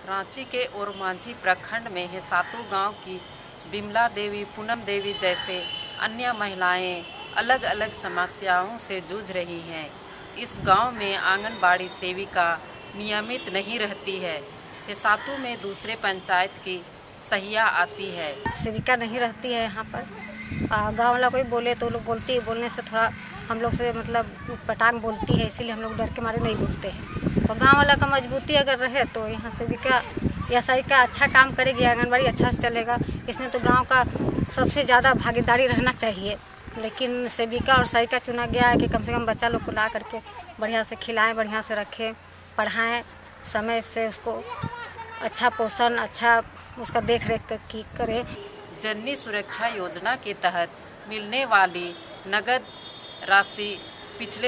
रांची के ओरमांझी प्रखंड में हेसातू गांव की बिमला देवी, पूनम देवी जैसे अन्य महिलाएं अलग अलग समस्याओं से जूझ रही हैं। इस गांव में आंगनबाड़ी सेविका नियमित नहीं रहती है। हेसातू में दूसरे पंचायत की सहिया आती है। सेविका नहीं रहती है यहाँ पर। गाँव वाला कोई बोले तो लोग बोलने से थोड़ा हम लोग से मतलब पटांग बोलती है, इसीलिए हम लोग डर के मारे नहीं बोलते हैं। तो गांव वाला का मजबूती अगर रहे तो यहाँ सेविका या सहायिका अच्छा काम करेगी, आंगनबाड़ी अच्छा से चलेगा। इसमें तो गांव का सबसे ज़्यादा भागीदारी रहना चाहिए। लेकिन सेविका और सहायिका चुना गया है कि कम से कम बच्चा लोग को ला करके बढ़िया से खिलाएं, बढ़िया से रखें, पढ़ाएं, समय से उसको अच्छा पोषण, अच्छा उसका देख रेख करें। जननी सुरक्षा योजना के तहत मिलने वाली नगद राशि पिछले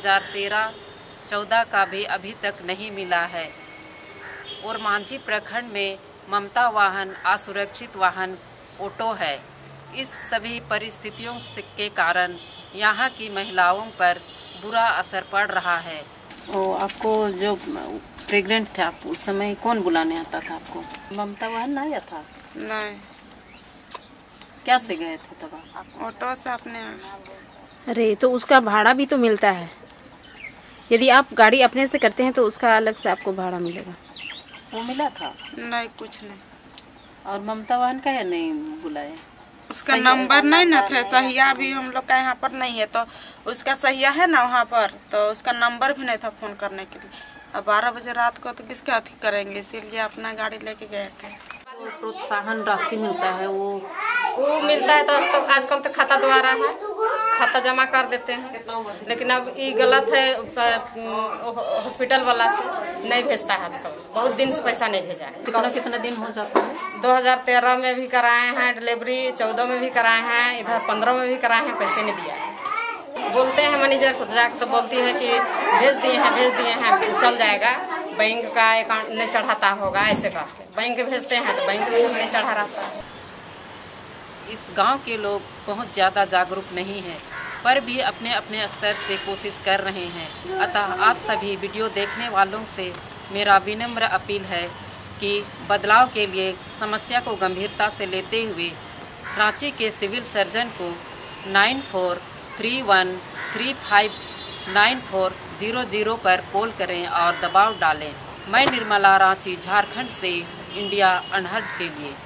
2013-14 का भी अभी तक नहीं मिला है। ओरमांझी प्रखंड में ममता वाहन असुरक्षित वाहन ऑटो है। इस सभी परिस्थितियों के कारण यहाँ की महिलाओं पर बुरा असर पड़ रहा है। आपको जो प्रेग्नेंट थे आप, उस समय कौन बुलाने आता था आपको? ममता वाहन नहीं आया था? नहीं। क्या से गए थे तब आप? ऑटो से अपने। अरे तो उसका भाड़ा भी तो मिलता है। यदि आप गाड़ी अपने से करते हैं तो उसका अलग से आपको भाड़ा मिलेगा। वो मिला था? नहीं, कुछ नहीं। और ममता वाहन का है नहीं बुलाया? उसका नंबर नहीं ना था। सहिया भी हम लोग का यहाँ पर नहीं है, तो उसका सहिया है ना वहाँ पर, तो उसका नंबर भी नहीं था फोन करने के लिए। अब 12 बजे रात को तो किसका अथी करेंगे, इसीलिए अपना गाड़ी लेके गए थे। तो प्रोत्साहन राशि मिलता है, वो मिलता है तो आजकल तो खाता द्वारा है, खाता जमा कर देते हैं। लेकिन अब ये गलत है, हॉस्पिटल वाला से नहीं भेजता है आजकल। बहुत दिन से पैसा नहीं भेजा है। कितना दिन हो जाता है? 2013 में भी कराए हैं डिलीवरी, 14 में भी कराए हैं, इधर 15 में भी कराए हैं, पैसे नहीं दिया है। बोलते हैं मैनेजर को जाकर, तो बोलती है कि भेज दिए हैं चल जाएगा, बैंक का अकाउंट नहीं चढ़ाता होगा, ऐसे कहते हैं। बैंक भेजते हैं तो बैंक में नहीं चढ़ा रहता है। इस गांव के लोग बहुत ज़्यादा जागरूक नहीं हैं, पर भी अपने अपने स्तर से कोशिश कर रहे हैं। अतः आप सभी वीडियो देखने वालों से मेरा विनम्र अपील है कि बदलाव के लिए समस्या को गंभीरता से लेते हुए रांची के सिविल सर्जन को 9431359400 पर कॉल करें और दबाव डालें। मैं निर्मला, रांची, झारखंड से इंडिया अनहर्ड के लिए।